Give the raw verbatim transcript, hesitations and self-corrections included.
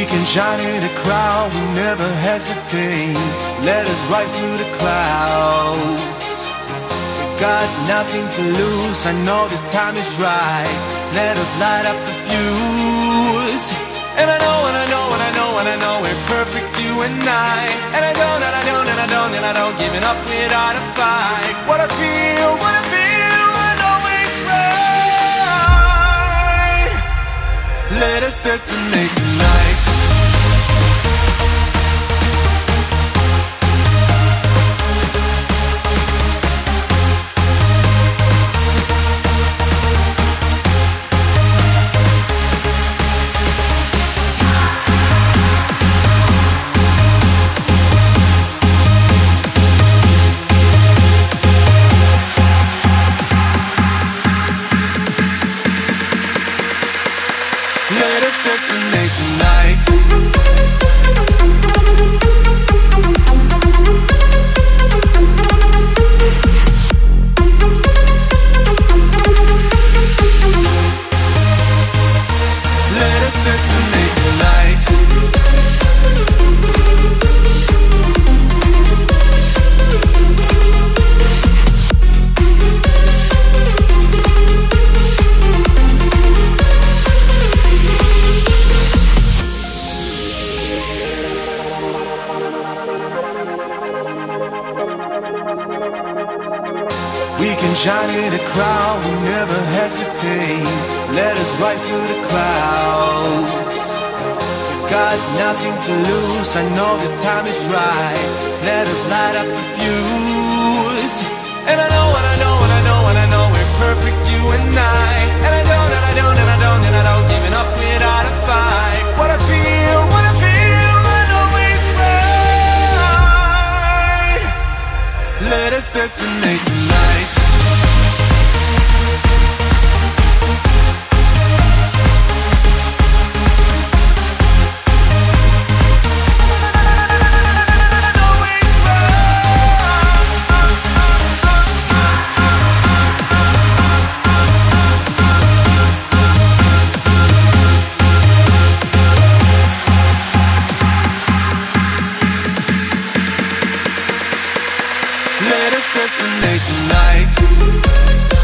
We can shine in a crowd, we never hesitate. Let us rise to the clouds. We got nothing to lose, I know the time is right. Let us light up the fuse. And I know, and I know, and I know, and I know we're perfect, you and I. And I don't, and I don't, and I don't, and I don't giving up without a fight. What I feel, what I feel, I know it's right. Let us detonate tonight. Let us detonate tonight. Let us detonate tonight. We can shine in a crowd, we never hesitate. Let us rise to the clouds. We got nothing to lose, I know the time is right. Let us light up the fuse. And I know, and I know, and I know, and I know we're perfect, you and I. And I don't, and I don't, and I don't, and I don't giving up without a fight. What I feel, what I feel, I know it's right. Let us detonate tonight. Let us detonate tonight.